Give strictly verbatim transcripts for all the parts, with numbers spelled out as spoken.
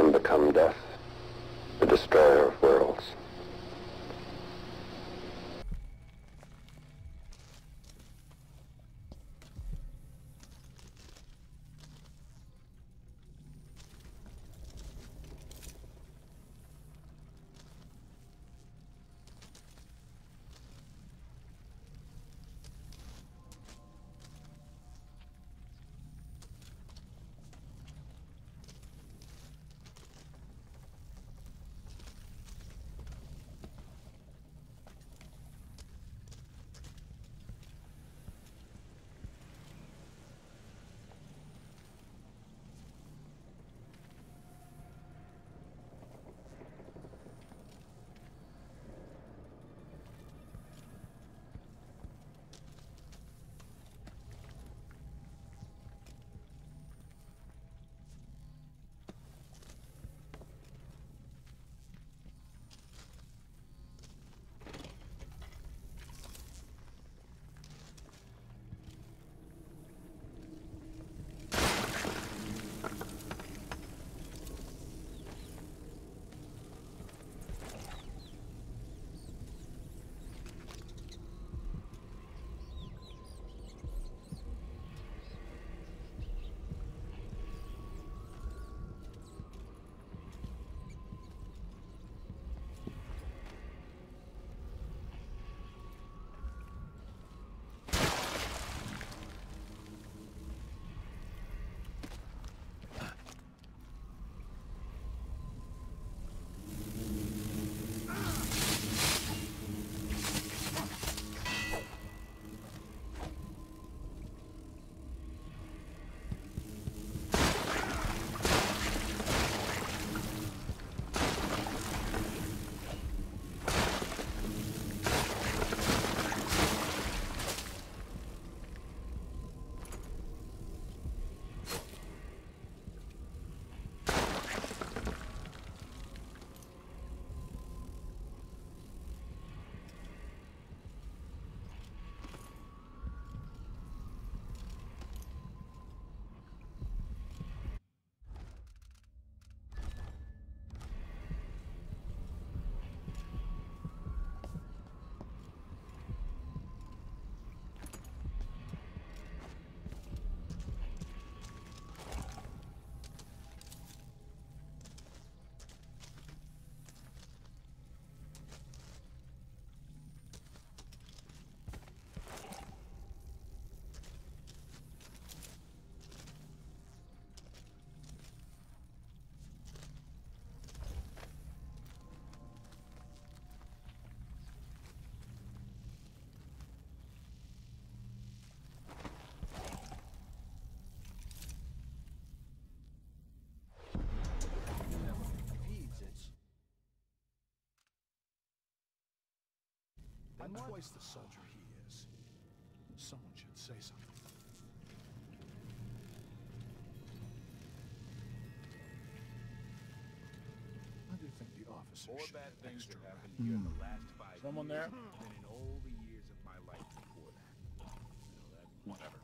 am become death, the destroyer of worlds. I'm twice the soldier he is. Someone should say something. I do think the officer More should bad have things extra have happened rank. here in the last five Someone years there? than in all the years of my life before that. You know that? Whatever.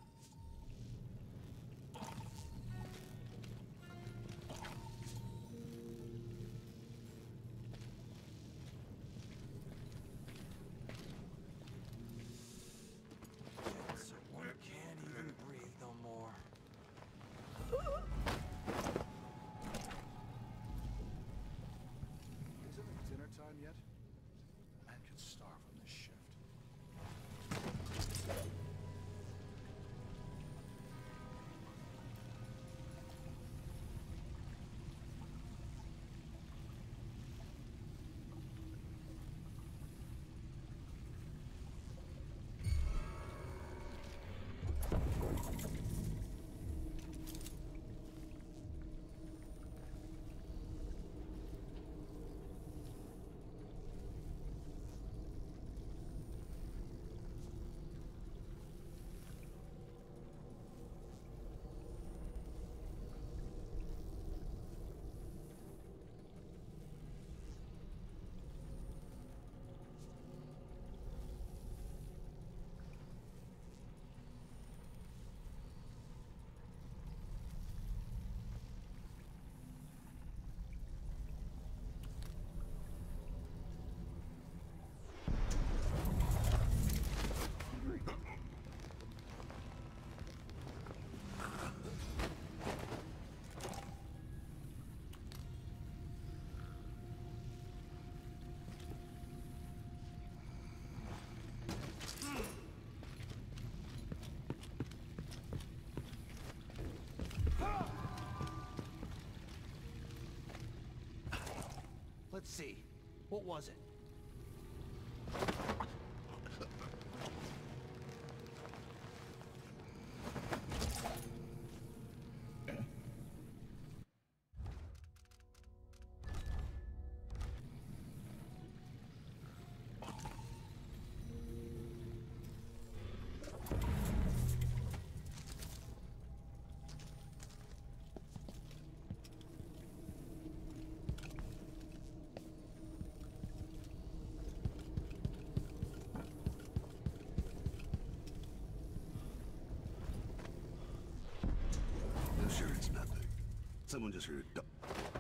Someone can't even breathe no more. Isn't it dinner time yet? Man could starve on this shift. see. What was it? I'm sure it's nothing. Someone just heard a dog.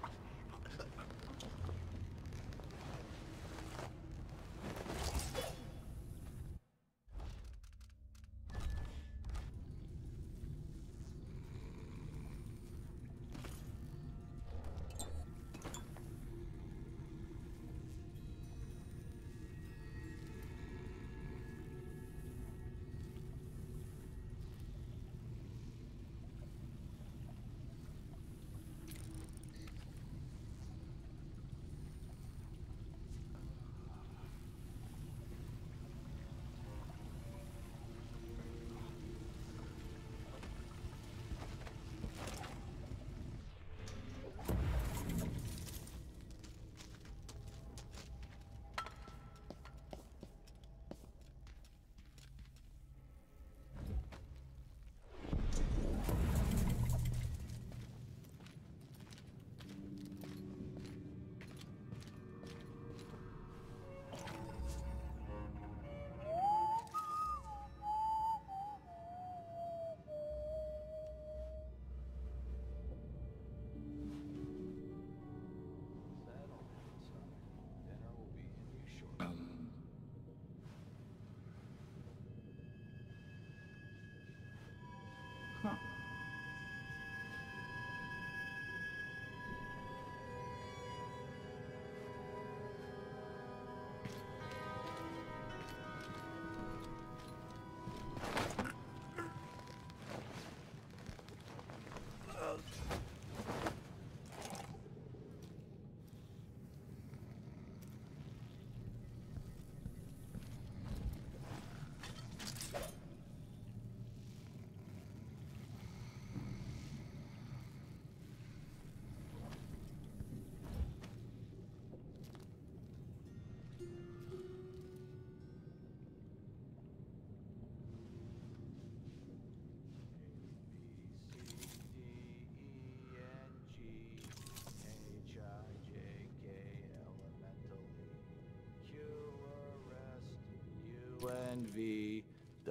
N V,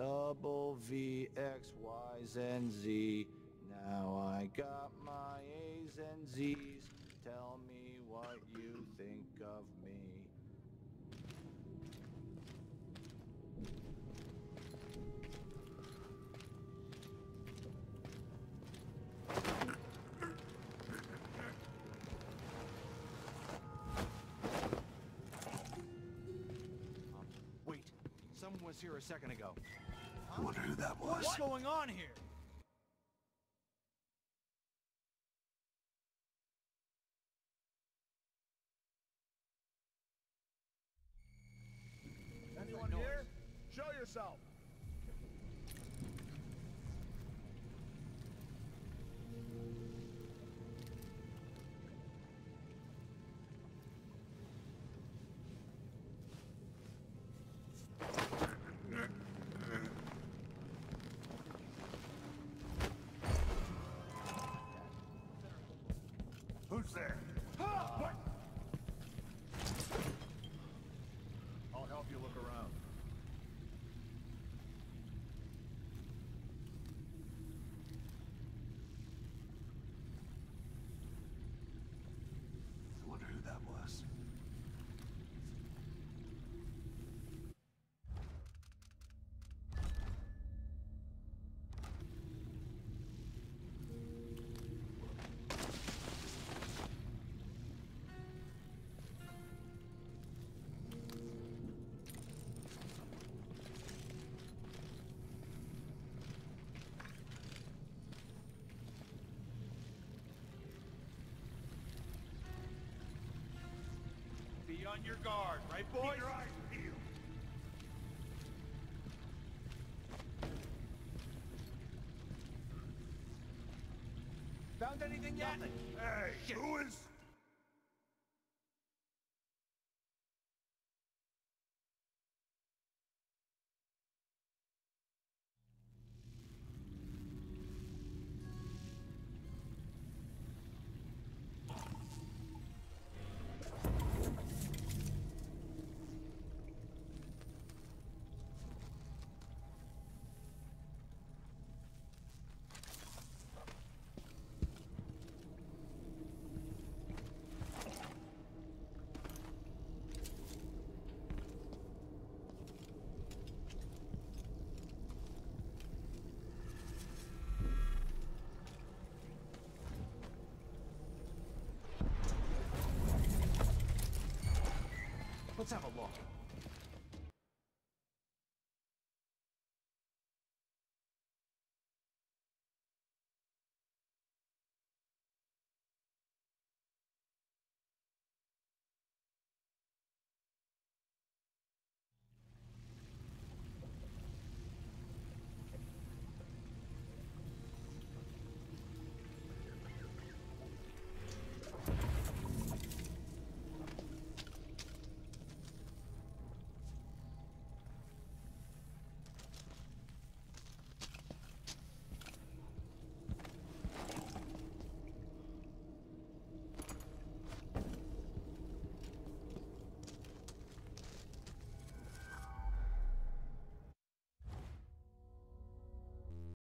double V, X, Y's, and Z. Now I got my A's and Z's. Tell me what you think of me. Someone was here a second ago. I wonder who that was. What's going on here? Anyone here? Show yourself! Who's there? What? I'll help you look around. I wonder who that was. on your guard, right, boys? Keep your eyes peeled. Found anything yet? Nothing. Hey, Lewis! Let's have a look.